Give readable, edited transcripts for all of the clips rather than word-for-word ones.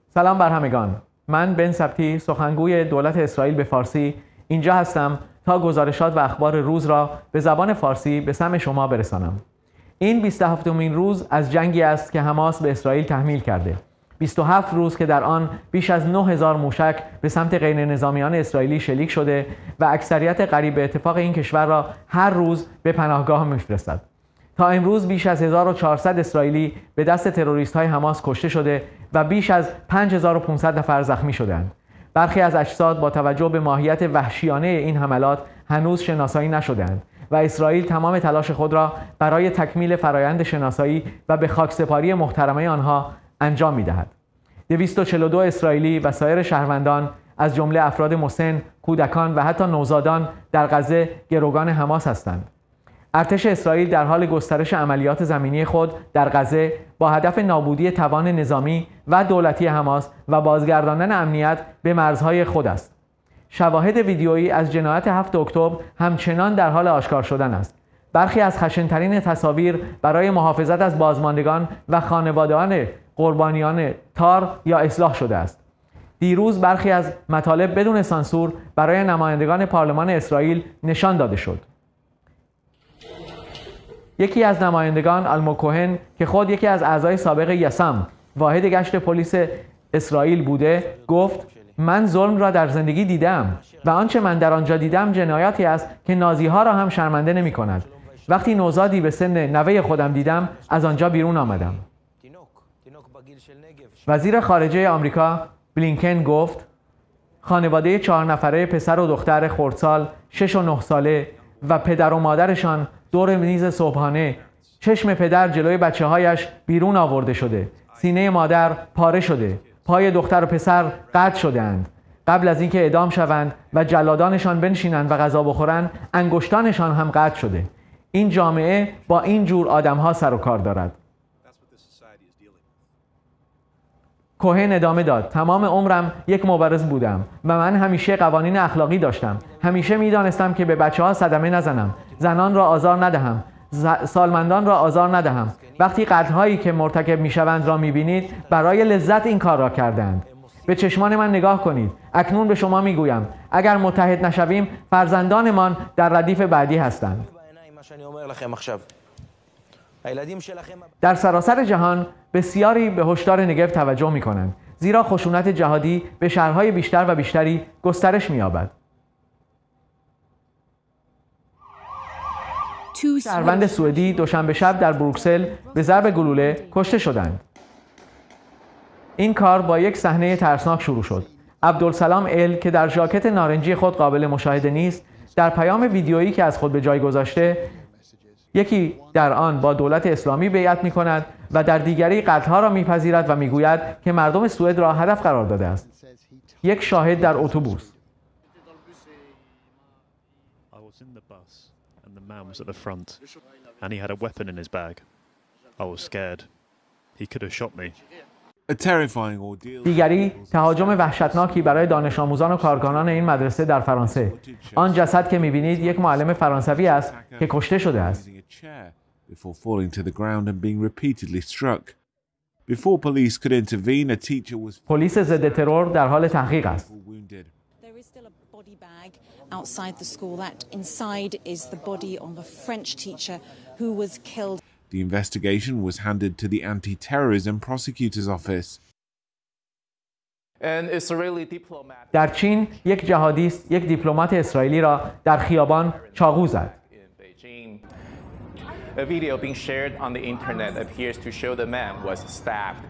سلام بر همگان. من بن سبتی، سخنگوی دولت اسرائیل به فارسی اینجا هستم تا گزارشات و اخبار روز را به زبان فارسی به سمع شما برسانم. این 27مین روز از جنگی است که حماس به اسرائیل تحمیل کرده. 27 روز که در آن بیش از 9000 موشک به سمت غیر نظامیان اسرائیلی شلیک شده و اکثریت قریب به اتفاق این کشور را هر روز به پناهگاه می‌فرستد. تا امروز بیش از 1400 اسرائیلی به دست تروریست‌های حماس کشته شده و بیش از 5500 نفر زخمی شدند. برخی از اجساد با توجه به ماهیت وحشیانه این حملات هنوز شناسایی نشدند و اسرائیل تمام تلاش خود را برای تکمیل فرایند شناسایی و به خاکسپاری محترمه آنها انجام می‌دهد. 242 اسرائیلی و سایر شهروندان از جمله افراد مسن، کودکان و حتی نوزادان در غزه گروگان حماس هستند. ارتش اسرائیل در حال گسترش عملیات زمینی خود در غزه با هدف نابودی توان نظامی و دولتی حماس و بازگرداندن امنیت به مرزهای خود است. شواهد ویدیویی از جنایت 7 اکتبر همچنان در حال آشکار شدن است. برخی از خشن‌ترین تصاویر برای محافظت از بازماندگان و خانواده‌ان قربانیان تار یا اصلاح شده است. دیروز برخی از مطالب بدون سانسور برای نمایندگان پارلمان اسرائیل نشان داده شد. یکی از نمایندگان آلموگ کوهن که خود یکی از اعضای سابق یسم واحد گشت پلیس اسرائیل بوده گفت: من ظلم را در زندگی دیدم و آنچه من در آنجا دیدم جنایاتی است که نازی‌ها را هم شرمنده نمی‌کند. وقتی نوزادی به سن نوه خودم دیدم از آنجا بیرون آمدم. وزیر خارجه آمریکا بلینکن گفت: خانواده 4 نفره پسر و دختر خردسال 6 و 9 ساله و پدر و مادرشان دور میز صبحانه، چشم پدر جلوی بچه‌هایش بیرون آورده شده، سینه مادر پاره شده، پای دختر و پسر قطع شده‌اند. قبل از اینکه اعدام شوند و جلادانشان بنشینند و غذا بخورند، انگشتانشان هم قطع شده. این جامعه با این جور آدم‌ها سر و کار دارد. کوهن ادامه داد: تمام عمرم یک مبارز بودم و من همیشه قوانین اخلاقی داشتم. همیشه می‌دانستم که به بچه‌ها صدمه نزنم، زنان را آزار ندهم، سالمندان را آزار ندهم. وقتی قتل‌هایی که مرتکب می‌شوند را می‌بینید، برای لذت این کار را کردند. به چشمان من نگاه کنید. اکنون به شما می‌گویم اگر متحد نشویم، فرزندانمان در ردیف بعدی هستند. در سراسر جهان بسیاری به هشدار نگف توجه می‌کنند، زیرا خشونت جهادی به شهرهای بیشتر و بیشتری گسترش می‌یابد. شهروند سوئدی دوشنبه شب در بروکسل به ضرب گلوله کشته شدند. این کار با یک صحنه ترسناک شروع شد. عبدالسلام ال که در ژاکت نارنجی خود قابل مشاهده نیست، در پیام ویدیویی که از خود به جای گذاشته، یکی در آن با دولت اسلامی بیعت می‌کند و در دیگری قتل‌ها را می‌پذیرد و می‌گوید که مردم سوئد را هدف قرار داده است. یک شاهد در اتوبوس: دیگری تهاجم وحشتناکی برای دانش آموزان و کارکنان این مدرسه در فرانسه. آن جسد که می‌بینید یک معلم فرانسوی است که کشته شده است. پلیس ضد ترور در حال تحقیق است. The investigation was handed to the Anti-Terrorism Prosecutor's Office. در چین یک جهادیست یک دیپلمات اسرائیلی را در خیابان چاقو زد. A video being shared on the internet appears to show the man was stabbed.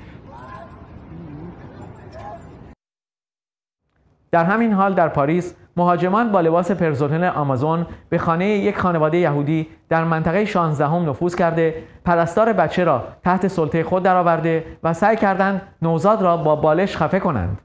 در همین حال در پاریس مهاجمان با لباس پرسنل آمازون به خانه یک خانواده یهودی در منطقه 16 نفوذ کرده، پرستار بچه را تحت سلطه خود درآورده و سعی کردند نوزاد را با بالش خفه کنند.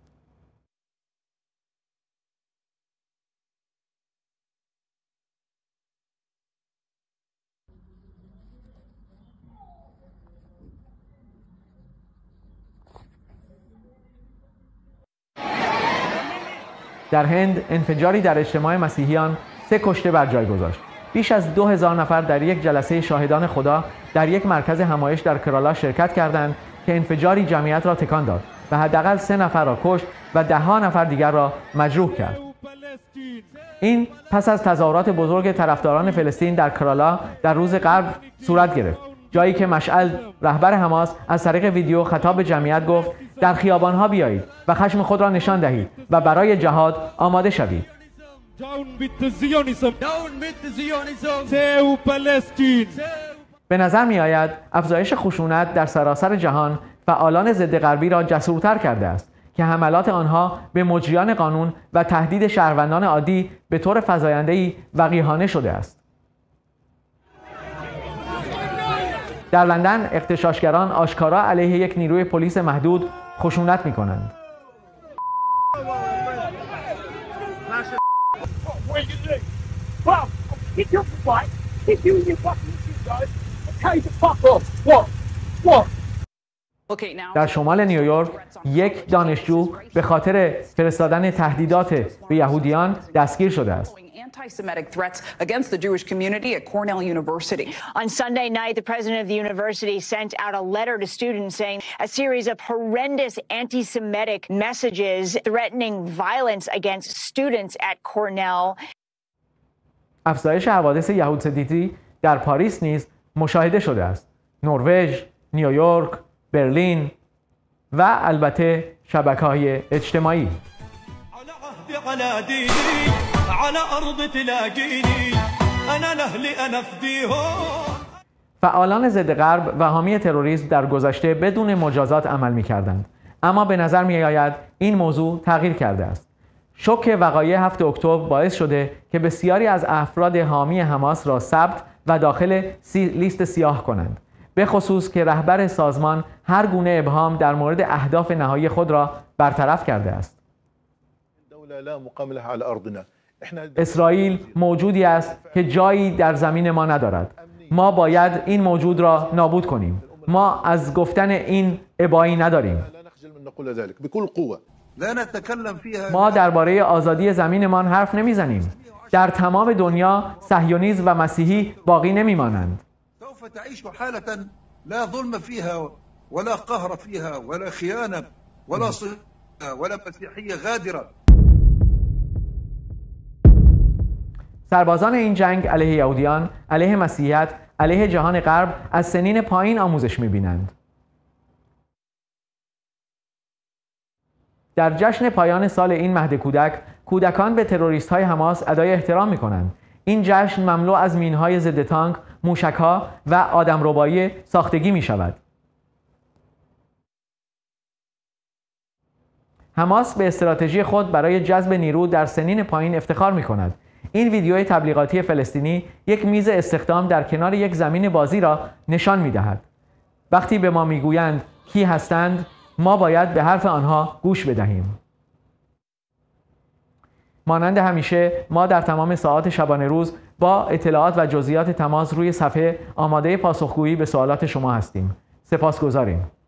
در هند انفجاری در اجتماع مسیحیان 3 کشته بر جای گذاشت. بیش از 2000 نفر در یک جلسه شاهدان خدا در یک مرکز همایش در کرالا شرکت کردند که انفجاری جمعیت را تکان داد و حداقل 3 نفر را کشت و ده‌ها نفر دیگر را مجروح کرد. این پس از تظاهرات بزرگ طرفداران فلسطین در کرالا در روز غرب صورت گرفت، جایی که مشعل رهبر حماس از طریق ویدیو خطاب به جمعیت گفت در خیابان‌ها بیایید و خشم خود را نشان دهید و برای جهاد آماده شوید. به نظر می آید افزایش خشونت در سراسر جهان فعالان ضد غربی را جسورتر کرده است که حملات آنها به مجریان قانون و تهدید شهروندان عادی به طور فزاینده‌ای وقیحانه شده است. در لندن اغتشاشگران آشکارا علیه یک نیروی پلیس محدود خشونت می‌کنند. در شمال نیویورک یک دانشجو به خاطر فرستادن تهدیدات به یهودیان دستگیر شده است. Anti-Semitic threats against the Jewish community at Cornell University. On Sunday night, the president of the university sent out a letter to students saying a series of horrendous anti-Semitic messages threatening violence against students at Cornell. افزایش حوادث یهودستیزی در پاریس نیز مشاهده شده است. نروژ، نیویورک، برلین و البته شبکه‌های اجتماعی. فعالان ضد غرب و حامی تروریسم در گذشته بدون مجازات عمل می‌کردند، اما به نظر می‌آید این موضوع تغییر کرده است. شوک وقایع 7 اکتبر باعث شده که بسیاری از افراد حامی حماس را ثبت و داخل لیست سیاه کنند، به خصوص که رهبر سازمان هر گونه ابهام در مورد اهداف نهایی خود را برطرف کرده است. اسرائیل موجودی است که جایی در زمین ما ندارد. ما باید این موجود را نابود کنیم. ما از گفتن این ابایی نداریم. ما درباره آزادی زمینمان حرف نمیزنیم. در تمام دنیا صهیونیسم و مسیحی باقی نمیمانند. تعيش حالة لا ظلم فيها ولا قهر فيها ولا خيانة ولا صلة ولا مسيحية غادرة. سربازان این جنگ علیه یهودیان، علیه مسیحیت، علیه جهان غرب از سنین پایین آموزش می‌بینند. در جشن پایان سال این مهد کودک، کودکان به تروریست‌های حماس ادای احترام می‌کنند. این جشن مملو از مین‌های ضد تانک، موشک‌ها و آدمربایی ساختگی می‌شود. حماس به استراتژی خود برای جذب نیرو در سنین پایین افتخار می‌کند. این ویدیوی تبلیغاتی فلسطینی یک میز استخدام در کنار یک زمین بازی را نشان می‌دهد. وقتی به ما می‌گویند کی هستند، ما باید به حرف آنها گوش بدهیم. مانند همیشه ما در تمام ساعات شبانه روز با اطلاعات و جزئیات تماس روی صفحه آماده پاسخگویی به سوالات شما هستیم. سپاسگزاریم.